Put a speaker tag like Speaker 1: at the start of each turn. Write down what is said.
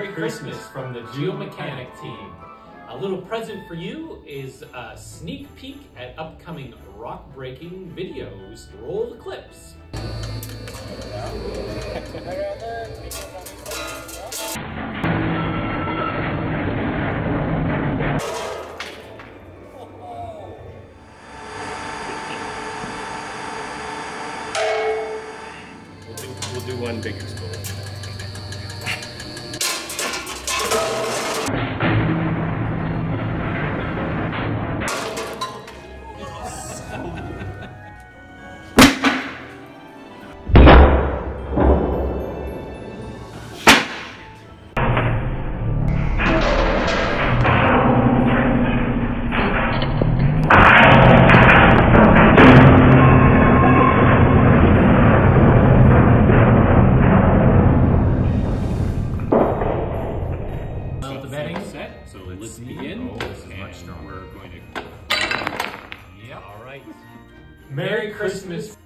Speaker 1: Christmas from the Geomechanics team. A little present for you is a sneak peek at upcoming rock-breaking videos. Roll the clips.
Speaker 2: We'll do one big explosion.
Speaker 1: Set. So let's begin. This is much stronger. We're going to. Yep. All right. Merry Christmas.